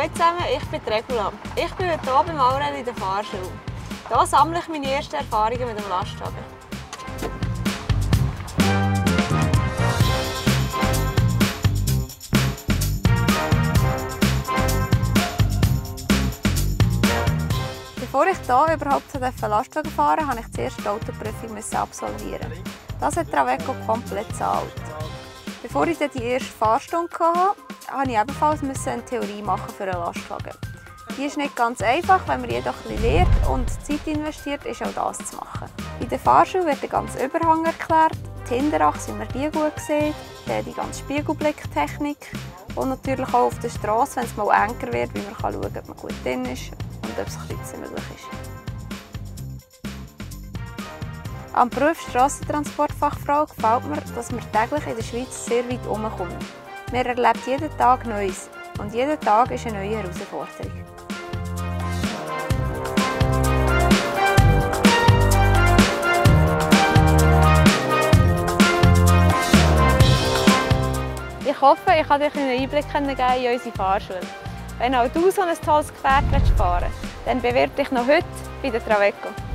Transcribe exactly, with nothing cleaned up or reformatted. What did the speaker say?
Hallo zusammen, ich bin Regula. Ich bin heute hier beim Allrennen in der Fahrschule. Hier sammle ich meine ersten Erfahrungen mit dem Lastwagen. Bevor ich hier überhaupt Lastwagen fahren durfte, musste ich zuerst die Autoprüfung absolvieren. Das hat Traveco komplett gezahlt. Bevor ich dann die erste Fahrstunde hatte, musste ich ebenfalls eine Theorie machen für einen Lastwagen. Die ist nicht ganz einfach, wenn man jedoch etwas lernt und Zeit investiert, ist auch das zu machen. In der Fahrschule wird der ganze Überhang erklärt, die Hinterachse, wie man die gut sieht, die ganze Spiegelblicktechnik und natürlich auch auf der Straße, wenn es mal enger wird, wie man schauen kann, ob man gut drin ist und ob das Kreuzen möglich ist. Am Beruf Strassentransportfachfrau gefällt mir, dass man täglich in der Schweiz sehr weit herumkommt. Man erlebt jeden Tag Neues und jeder Tag ist eine neue Herausforderung. Ich hoffe, ich konnte euch einen Einblick geben in unsere Fahrschule. Wenn auch du so ein tolles Gefährt fahren willst, dann bewirb dich noch heute bei der Traveco.